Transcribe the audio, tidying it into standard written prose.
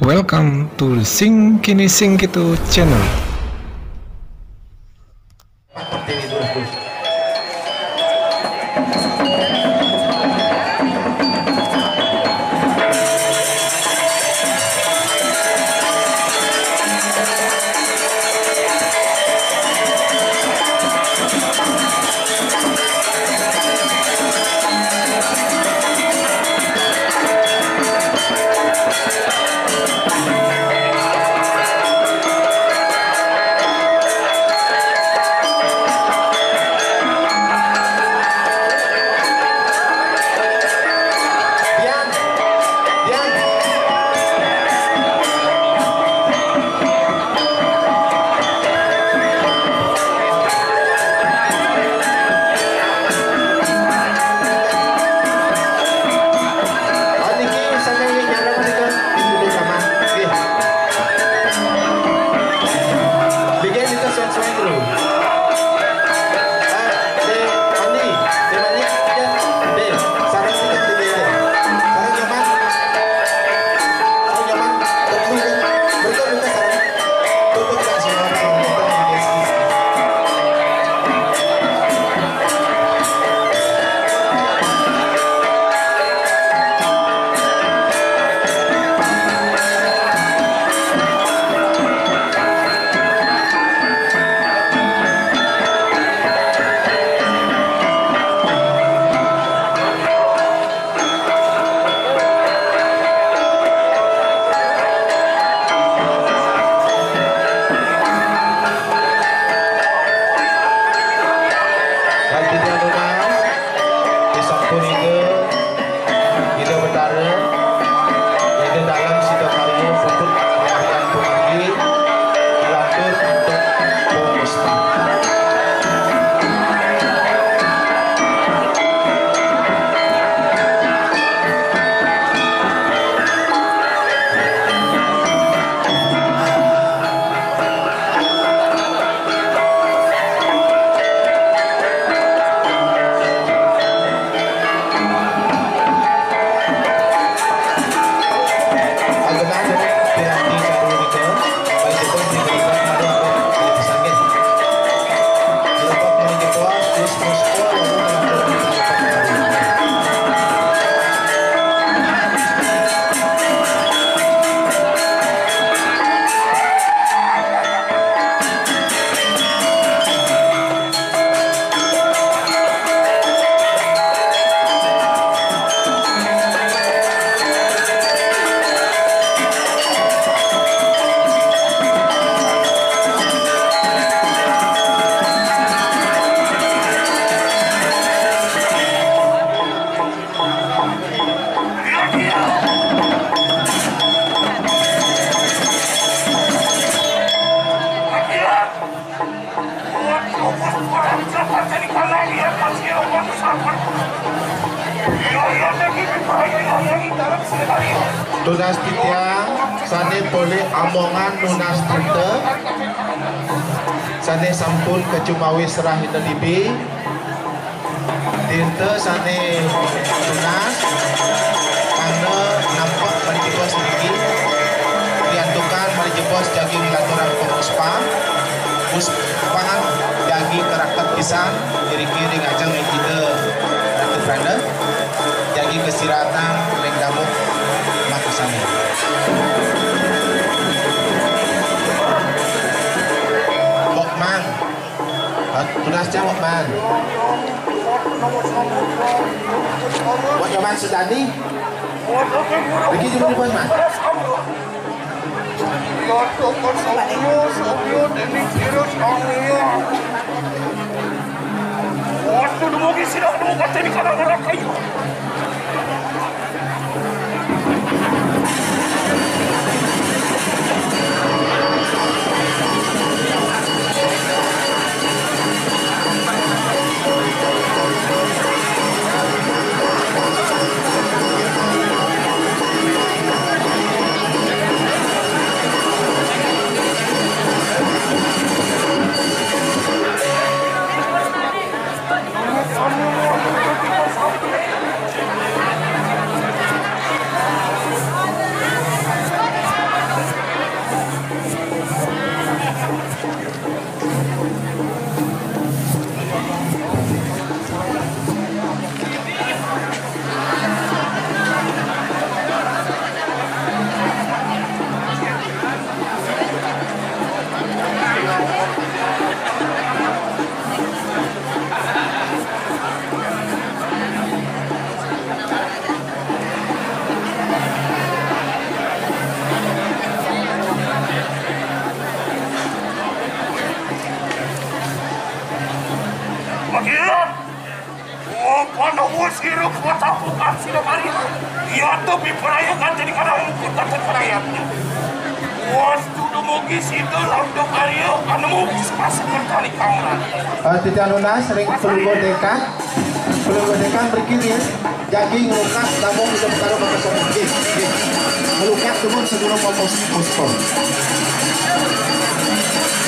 Welcome to Sing Kini Sing Gitu channel. Tunas titiang sane boleh amongan nunas tinte sane sampun kecumawi serah hina libi tinte sane tunas karena nampak marijibos sedikit diantukan marijibos jagi laturan pemuspa puspangan jagi karakter pisang kiri-kiri ngajang kita ratu pranda jagi kesiratan lenggamuk makusane Mokman tunasnya Mokman buat jawaban sedani pergi jumpa di bos man waktu dumugi sidang dumugat jadi kadang-kadang kayu. sirup kota bukan Sidakarya. Ia tuh diperayakan jadi karena ikut dan perayaan. Wastu dumugi situ laundung Arya anu sepasukan kali kamera. Tidak nuna sering pelunggo deka berkirim jagi ngelukat namun tidak berkara pakai komedi ngelukat teman sebelum mau posko.